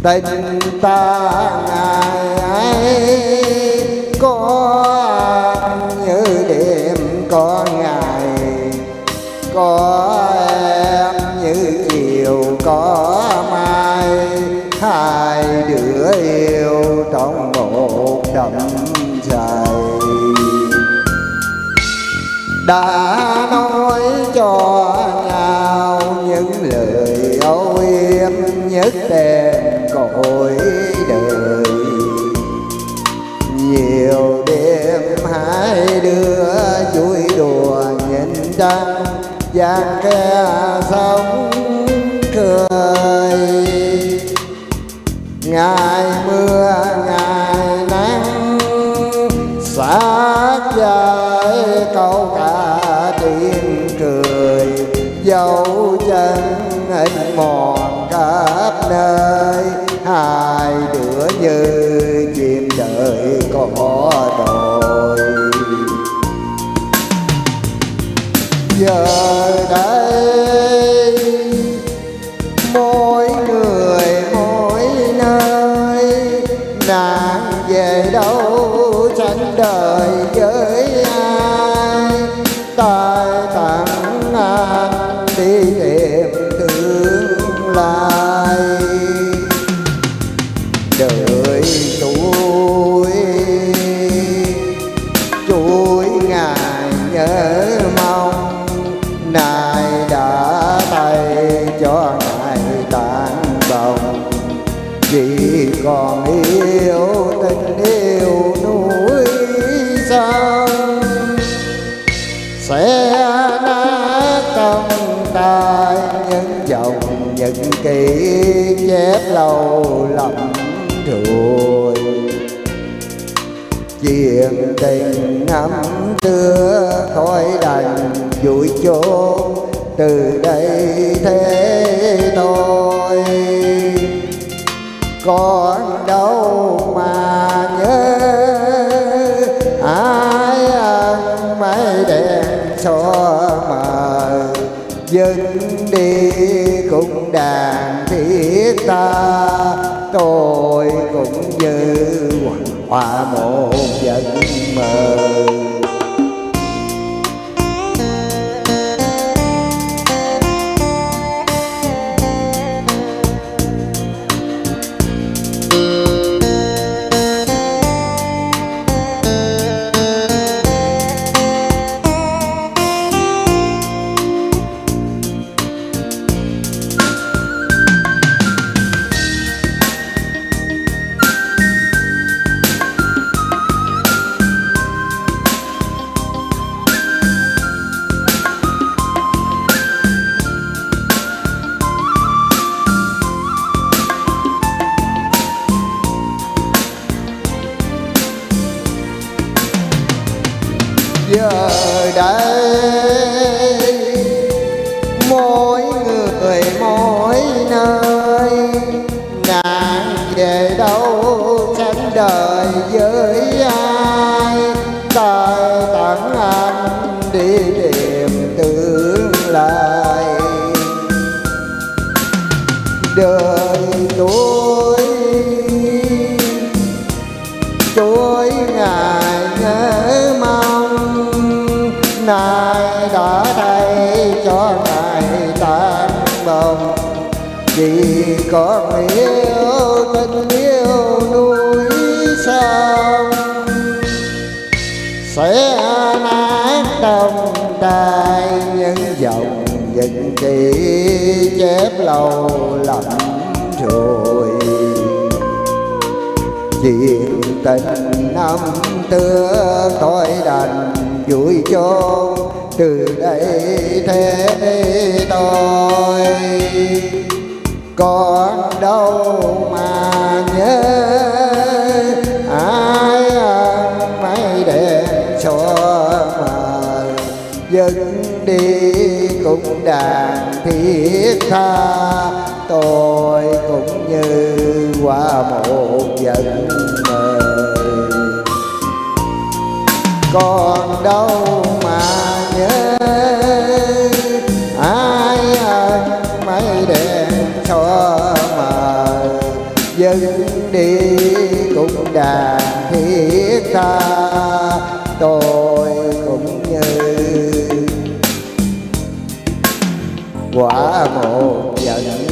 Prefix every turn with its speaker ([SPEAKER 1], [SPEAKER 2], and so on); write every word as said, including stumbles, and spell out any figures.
[SPEAKER 1] tình ta ngày ấy có như đêm có ngày, có em như chiều có mai, hai đứa yêu trong một đầm dài. Đã nói cho nhau những lời âu yếm nhất đêm cõi đời, nhiều đêm hai đứa vui đùa nhìn trăng giang khe sóng cười. Ngày mưa ngày nắng sát dài câu cả tiếng cười, dấu chân in mòn khắp nơi, hai đứa như chim đợi có đồi. Giờ đây mỗi người mỗi nơi, nàng về đâu tránh đời với ai, tay tặng anh đi tìm tương lai. Đợi tuổi chuỗi ngày nhớ mong, nay đã tay cho ngày tàn bồng, chỉ còn yêu tình yêu núi sông. Sẽ nát trong tay những dòng nhật ký chép lâu lắm rồi, chuyện tình năm xưa thôi đành vùi chôn từ đây thế thôi. Còn đâu mà nhớ ai ăn mấy đèn xóa mờ, dừng đi cùng đàn thiết ta, tôi cũng như hòa một giấc mơ. Giờ đây mỗi người mỗi nơi, nàng về đâu tránh đời với ai, tay tặng anh đi tìm tương lai. Đời tôi chuỗi ngày nhớ mong, nay đã thay cho ngày tan bồng, chỉ còn yêu tình yêu núi sông. Sẽ nát trong tay những dòng nhật ký chép lâu lắm rồi, chuyện tình năm xưa thôi đành vùi chôn từ đây thế tôi. Còn đâu mà nhớ ai ăn mấy đèn xóa mờ, dừng đi cùng đàn thiết tha, tôi cũng như qua một giấc mơ. Còn đâu mà nhớ ai ăn mấy đèn xóa mờ, dừng đi cũng đàn thiết tha. Tôi cũng như quả một dần